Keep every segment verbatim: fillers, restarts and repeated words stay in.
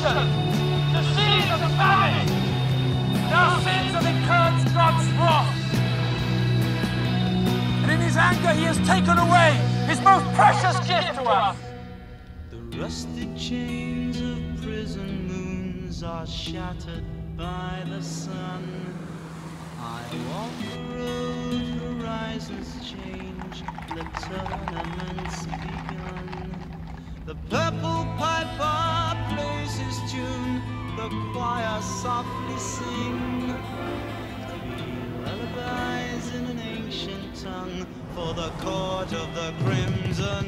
destruction, disease and famine. And our sins have incurred God's wrath. And in his anger, he has taken away his most precious gift to us. The rusted chains of prison moons are shattered by the sun. I walk the road, horizons change, the tournament's begun. The purple piper plays his tune, the choir softly sing three lullabies in an ancient tongue for the court of the crimson.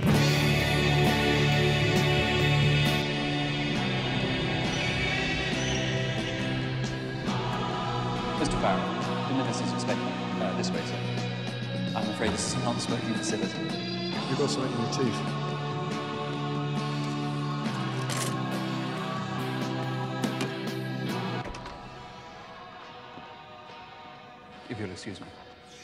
Mister Farrell, the minister's expecting uh, this way, sir. I'm afraid this is a non-smoking facility. You've got something in your teeth. If you'll excuse me.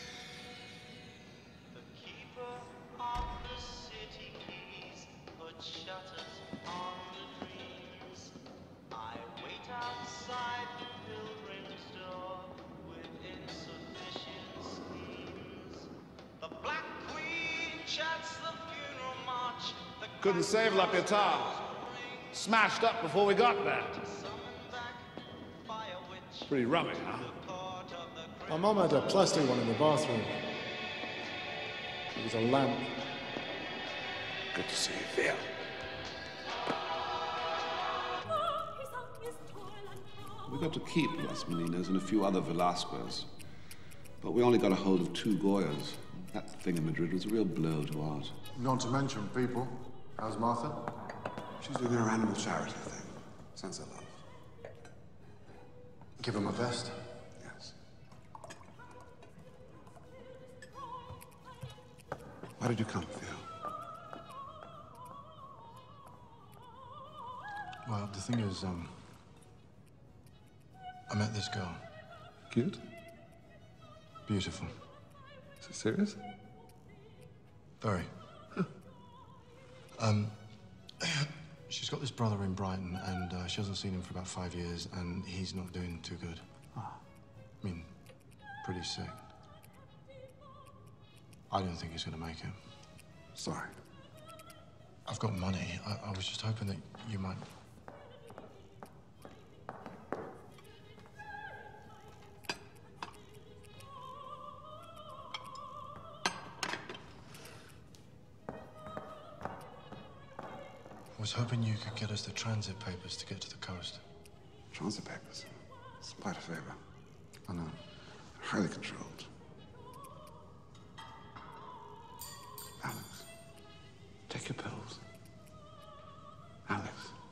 The keeper of the city keys put shutters on the dreams. I wait outside the pilgrim's door with insufficient schemes. The Black Queen chants the funeral march. The Couldn't save La Pietà. Smashed up before we got there. Pretty rummy, huh? My mum had a plastic one in the bathroom. It was a lamp. Good to see you, Theo. We got to keep Las Meninas and a few other Velasquez. But we only got a hold of two Goyas. That thing in Madrid was a real blow to art. Not to mention people. How's Martha? She's doing her animal charity thing. Sense of love. Give her my best. Yes. Why did you come, Theo? Well, the thing is, um... I met this girl. Cute? Beautiful. Is it serious? Very. um... She's got this brother in Brighton, and uh, she hasn't seen him for about five years, and he's not doing too good. Ah. I mean, pretty sick. I don't think he's going to make it. Sorry. I've got money. I, I was just hoping that you might... I was hoping you could get us the transit papers to get to the coast. Transit papers? It's quite a favor. I know. Highly controlled. Alex, take your pills. Alex.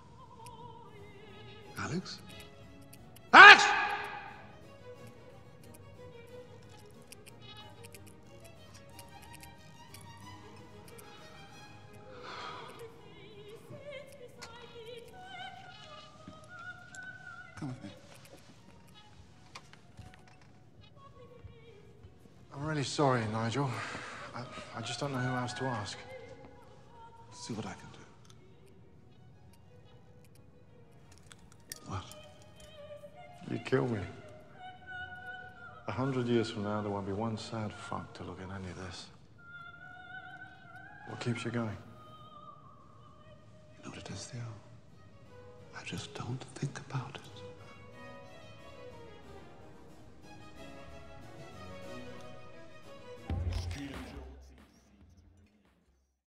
Alex? Alex! Come with me. I'm really sorry, Nigel. I, I just don't know who else to ask. See what I can do. What? You kill me. A hundred years from now, there won't be one sad fuck to look at any of this. What keeps you going? You know what it is, Theo? I just don't think about it.